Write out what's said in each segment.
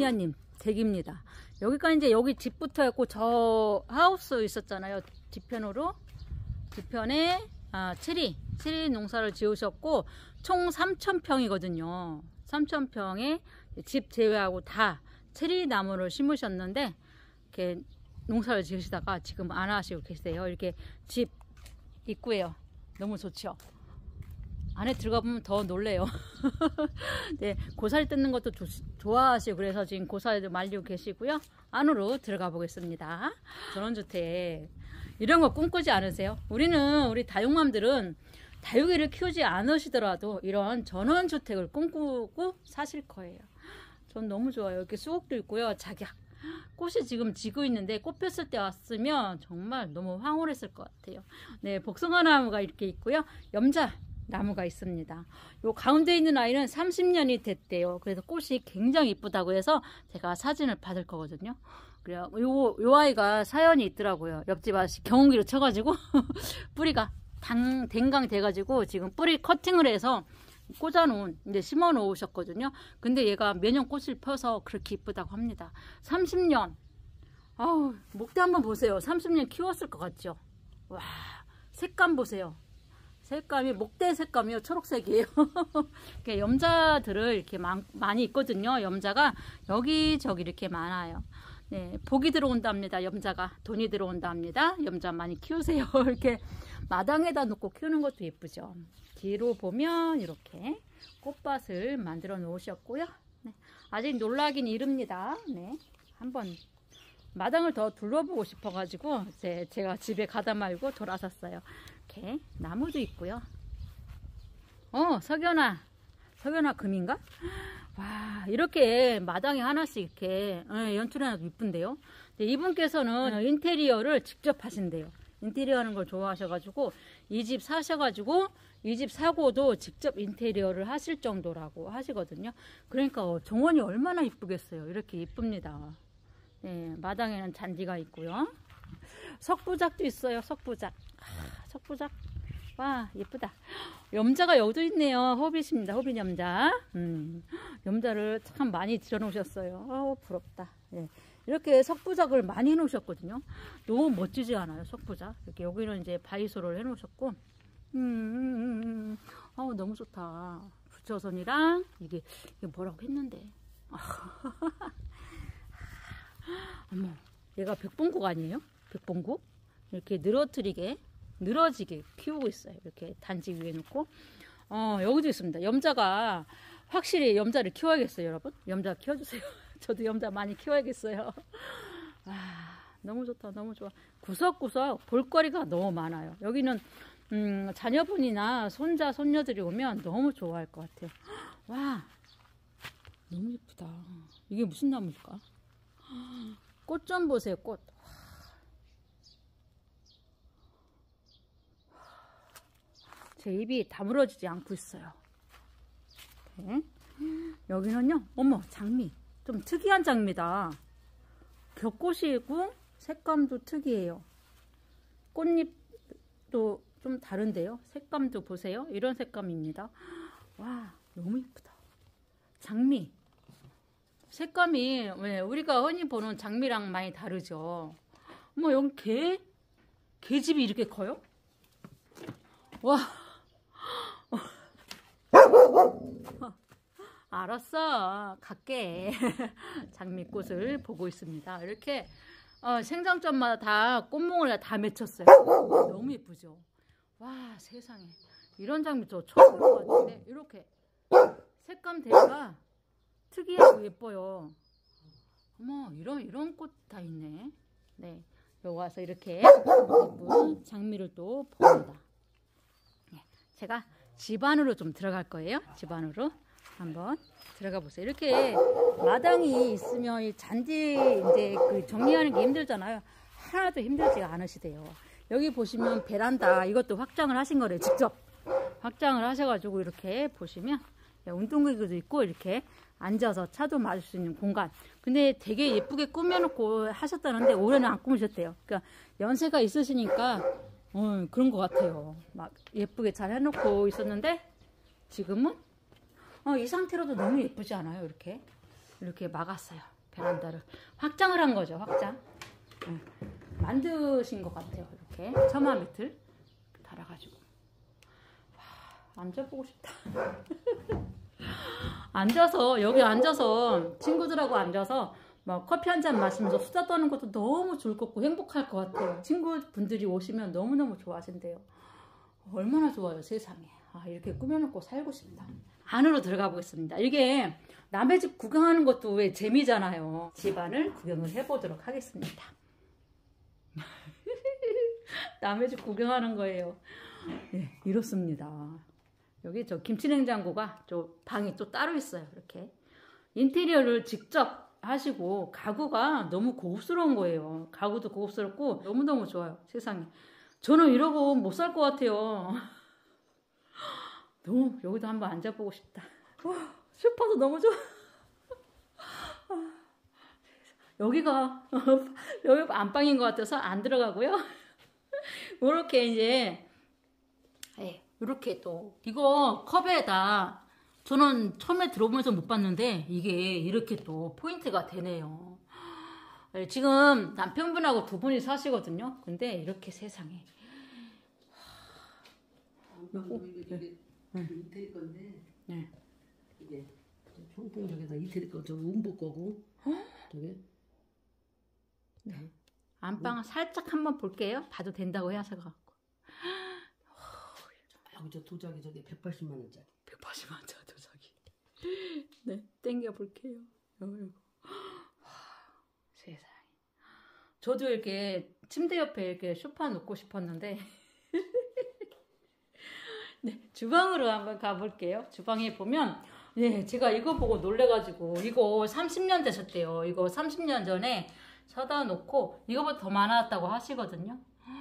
이하님 댁입니다. 여기가 이제 여기 집부터 했고 저 하우스 있었잖아요. 뒤편으로 뒤편에 체리 농사를 지으셨고 총 3,000평이거든요. 3,000평에 집 제외하고 다 체리 나무를 심으셨는데 이렇게 농사를 지으시다가 지금 안 하시고 계세요. 이렇게 집 입구에요. 너무 좋죠. 안에 들어가 보면 더 놀래요. 네, 고사리 뜯는 것도 좋아하시고 그래서 지금 고사리도 말리고 계시고요. 안으로 들어가 보겠습니다. 전원주택 이런 거 꿈꾸지 않으세요? 우리 다육맘들은 다육이를 키우지 않으시더라도 이런 전원주택을 꿈꾸고 사실 거예요. 전 너무 좋아요. 이렇게 수국도 있고요. 작약 꽃이 지금 지고 있는데 꽃 폈을 때 왔으면 정말 너무 황홀했을 것 같아요. 네, 복숭아 나무가 이렇게 있고요. 염자 나무가 있습니다. 요 가운데 있는 아이는 30년이 됐대요. 그래서 꽃이 굉장히 이쁘다고 해서 제가 사진을 받을 거거든요. 그래요. 요 아이가 사연이 있더라고요. 옆집 아저씨 경운기로 쳐가지고 뿌리가 댕강 돼가지고 지금 뿌리 커팅을 해서 꽂아놓은 이제 심어 놓으셨거든요. 근데 얘가 매년 꽃을 펴서 그렇게 이쁘다고 합니다. 30년. 아우, 목대 한번 보세요. 30년 키웠을 것 같죠? 와, 색감 보세요. 색감이 목대 색감이요. 초록색이에요. 이렇게 염자들을 이렇게 많이 있거든요. 염자가 여기저기 이렇게 많아요. 네, 복이 들어온답니다. 염자가 돈이 들어온답니다. 염자 많이 키우세요. 이렇게 마당에다 놓고 키우는 것도 예쁘죠. 뒤로 보면 이렇게 꽃밭을 만들어 놓으셨고요. 네, 아직 놀라긴 이릅니다. 네, 한번 마당을 더 둘러보고 싶어가지고 제가 집에 가다 말고 돌아섰어요. 이렇게 나무도 있고요. 석연아 금인가? 와, 이렇게 마당에 하나씩 이렇게 연출해놔도 이쁜데요. 이분께서는 인테리어를 직접 하신대요. 인테리어 하는 걸 좋아하셔가지고 이 집 사셔가지고 이 집 사고도 직접 인테리어를 하실 정도라고 하시거든요. 그러니까 정원이 얼마나 이쁘겠어요. 이렇게 이쁩니다. 네, 마당에는 잔디가 있고요. 석부작도 있어요. 석부작. 석부작. 와, 예쁘다. 염자가 여기도 있네요. 허빗입니다. 허빗 염자. 염자를 참 많이 들여놓으셨어요. 부럽다. 네. 이렇게 석부작을 많이 해놓으셨거든요. 너무 멋지지 않아요? 석부작. 이렇게 여기는 이제 바이소를 해놓으셨고. 너무 좋다. 부처선이랑 이게 뭐라고 했는데. 어머, 얘가 백봉국 아니에요? 백봉국? 이렇게 늘어지게 키우고 있어요. 이렇게 단지 위에 놓고. 여기도 있습니다. 염자가 확실히 염자를 키워야겠어요, 여러분. 염자 키워주세요. 저도 염자 많이 키워야겠어요. 너무 좋다. 너무 좋아. 구석구석 볼거리가 너무 많아요. 여기는 자녀분이나 손자, 손녀들이 오면 너무 좋아할 것 같아요. 와, 너무 예쁘다. 이게 무슨 나무일까? 꽃 좀 보세요, 꽃. 제 입이 다물어지지 않고 있어요. 이렇게. 여기는요, 어머, 장미. 좀 특이한 장미다. 겹꽃이고 색감도 특이해요. 꽃잎도 좀 다른데요. 색감도 보세요. 이런 색감입니다. 와, 너무 예쁘다. 장미. 색감이 왜 우리가 흔히 보는 장미랑 많이 다르죠. 어머, 여기 개집이 이렇게 커요? 와. 알았어, 갈게. 장미꽃을 보고 있습니다. 이렇게 생장점마다 다 꽃몽을 다 맺혔어요. 너무 예쁘죠. 와, 세상에 이런 장미 저 처음 본 것 같은데 이렇게 색감 대가 특이하고 예뻐요. 어머, 이런 꽃 다 있네. 네, 여기 와서 이렇게 예쁜 장미를 또 봅니다. 네, 제가 집 안으로 좀 들어갈 거예요. 집 안으로 한번 들어가 보세요. 이렇게 마당이 있으면 이 잔디 이제 그 정리하는 게 힘들잖아요. 하나도 힘들지가 않으시대요. 여기 보시면 베란다 이것도 확장을 하신 거래요. 직접 확장을 하셔가지고 이렇게 보시면 운동기구도 있고 이렇게 앉아서 차도 마실 수 있는 공간. 근데 되게 예쁘게 꾸며놓고 하셨다는데 올해는 안 꾸미셨대요. 그러니까 연세가 있으시니까 그런 것 같아요. 막 예쁘게 잘 해놓고 있었는데 지금은 이 상태로도 너무 예쁘지 않아요? 이렇게 막았어요. 베란다를 확장을 한 거죠. 확장. 만드신 것 같아요. 이렇게 처마 매트를 달아가지고. 와, 앉아보고 싶다. 앉아서 여기 앉아서 친구들하고 앉아서 막 커피 한 잔 마시면서 수다 떠는 것도 너무 좋을 것 같고 행복할 것 같아요. 친구분들이 오시면 너무너무 좋아하신대요. 얼마나 좋아요, 세상에. 아, 이렇게 꾸며놓고 살고 싶다. 안으로 들어가 보겠습니다. 이게 남의 집 구경하는 것도 왜 재미잖아요. 집안을 구경을 해보도록 하겠습니다. 남의 집 구경하는 거예요. 네, 이렇습니다. 여기 저 김치냉장고가 저 방이 또 따로 있어요. 이렇게 인테리어를 직접 하시고 가구가 너무 고급스러운 거예요. 가구도 고급스럽고 너무너무 좋아요. 세상에. 저는 이러고 못 살 것 같아요. 너무 여기도 한번 앉아보고 싶다. 슈퍼도 너무 좋아. 여기가 여기 안방인 것 같아서 안 들어가고요. 이렇게 이제 이렇게 또 이거 컵에다 저는 처음에 들어보면서 못 봤는데 이게 이렇게 또 포인트가 되네요. 지금 남편분하고 두 분이 사시거든요. 근데 이렇게 세상에 이게 이태리 건데 이게 평풍 저기다 이태리 거 저 음복 거고 저게 안방 살짝 한번 볼게요. 봐도 된다고 해서 갖고. 저 도자기 저게 180만 원짜리. 180만 원짜리 도자기. 네, 땡겨 볼게요. 세상에. 저도 이렇게 침대 옆에 이렇게 소파 놓고 싶었는데. 네, 주방으로 한번 가볼게요. 주방에 보면, 네, 제가 이거 보고 놀래가지고, 이거 30년 되셨대요. 이거 30년 전에 사다 놓고, 이거보다 더 많았다고 하시거든요.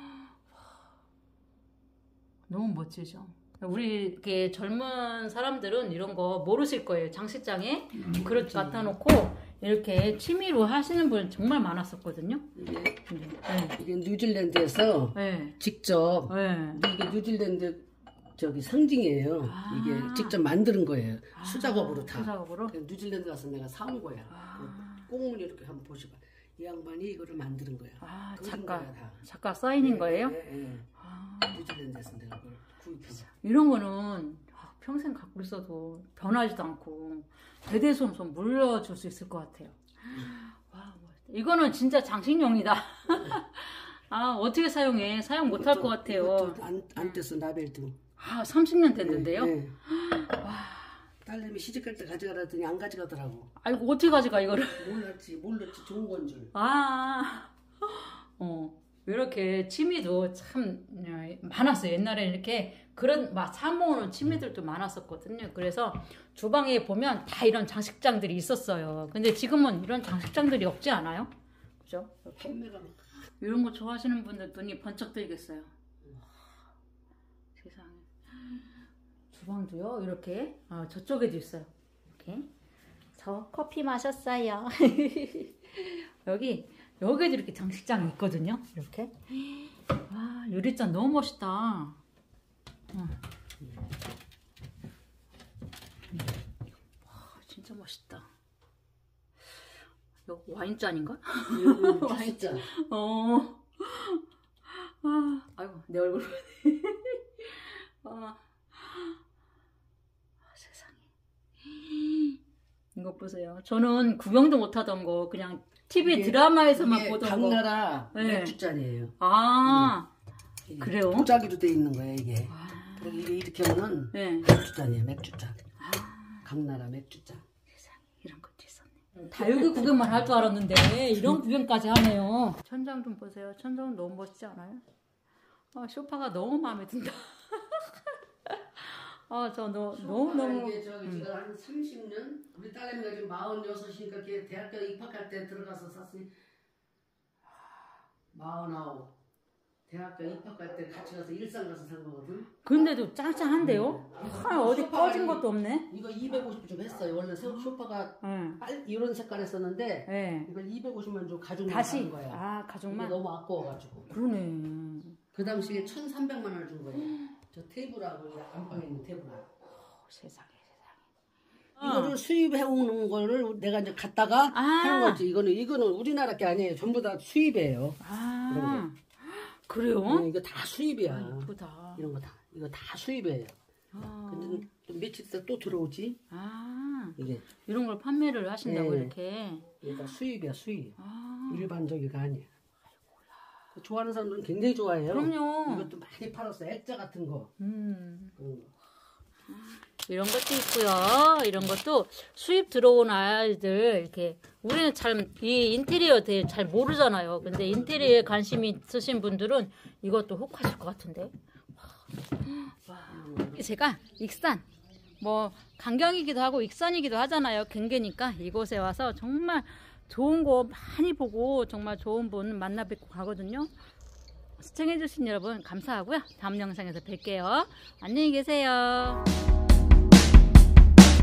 너무 멋지죠? 우리 이렇게 젊은 사람들은 이런 거 모르실 거예요. 장식장에 그릇 갖다 놓고, 이렇게 취미로 하시는 분 정말 많았었거든요. 이게 뉴질랜드에서 직접, 이게 뉴질랜드 저기 상징이에요. 이게 직접 만드는 거예요. 수작업으로 다. 수작업으로? 뉴질랜드 가서 내가 사온 거야. 꽁무니 이렇게 한번 보시봐. 이 양반이 이거를 만드는 거야. 작가 사인인 거예요? 네. 뉴질랜드에서 내가 그걸 구입해서. 이런 거는 평생 갖고 있어도 변하지도 않고 대대손손 물려줄 수 있을 것 같아요. 와, 이거는 진짜 장식용이다. 어떻게 사용해? 사용 못할 것 같아요. 안 뗐어, 라벨도. 30년 됐는데요? 네. 와, 딸내미 시집갈 때 가져가라더니 안 가져가더라고. 아이고, 어떻게 가져가, 이거를? 몰랐지, 좋은 건 줄. 이렇게 취미도 참 많았어요. 옛날에 이렇게 그런 막 사모으는 취미들도 많았었거든요. 그래서 주방에 보면 다 이런 장식장들이 있었어요. 근데 지금은 이런 장식장들이 없지 않아요? 그죠? 이런 거 좋아하시는 분들 눈이 번쩍 뜨이겠어요. 세상에. 주방도요, 이렇게. 저쪽에도 있어요. 이렇게. 저 커피 마셨어요. 여기도 이렇게 장식장이 있거든요. 이렇게. 와, 유리잔 너무 멋있다. 와, 진짜 멋있다. 이거 와인잔인가? 와인잔. 아이고, 내 얼굴. 세상에. 이거 보세요. 저는 구경도 못하던 거 그냥 TV 드라마에서만 보던 거. 당나라 맥주잔이에요. 그래요? 도자기로 돼 있는 거예요, 이게. 그리고 이게 이렇게 하면은 맥주잔이에요, 맥주잔. 강나라 맥주잔. 세상에, 이런 것도 있었네. 다 여기 구경만 할 줄 알았는데 이런 구경까지 하네요. 천장 좀 보세요. 천장은 너무 멋지지 않아요? 소파가 너무 마음에 든다. 너무. 이게 제가 한 30년? 우리 딸내미가 지금 46이니까 걔 대학교 입학할 때 들어가서 샀으니 49. 대학교 입학할 때 같이 가서 일산 가서 산 거거든. 근데도 짱짱한데요? 어디 꺼진 것도 없네. 이거 250 좀 했어요. 원래 소파가 이런 색깔 했었는데 이걸 250만 좀 가죽만 산 거야. 가죽만? 이게 너무 아까워가지고. 그러네. 그 당시에 1,300만 원을 준 거예요. 저 테이블하고 안방에 있는 테이블하고. 세상에. 이거를 수입해 오는 거를 내가 이제 갖다가 하는 거지. 이거는 우리나라 게 아니에요. 전부 다 수입이에요. 그래요? 네, 이거 다 수입이야. 이쁘다. 이런 거 다. 이거 다 수입이에요. 근데 좀 며칠 있다 또 들어오지. 이게 이런 걸 판매를 하신다고 이렇게. 이게 다 수입이야, 수입. 일반적이가 아니야. 좋아하는 사람들은 굉장히 좋아해요. 그럼요. 이것도 많이 팔았어. 액자 같은 거. 이런 것도 있고요. 이런 것도 수입 들어온 아이들 이렇게 우리는 이 인테리어 되게 잘 모르잖아요. 근데 인테리어에 관심이 있으신 분들은 이것도 혹하실 것 같은데. 제가 익산 뭐 강경이기도 하고 익산이기도 하잖아요. 경계니까 이곳에 와서 정말 좋은 거 많이 보고 정말 좋은 분 만나 뵙고 가거든요. 시청해주신 여러분 감사하고요. 다음 영상에서 뵐게요. 안녕히 계세요.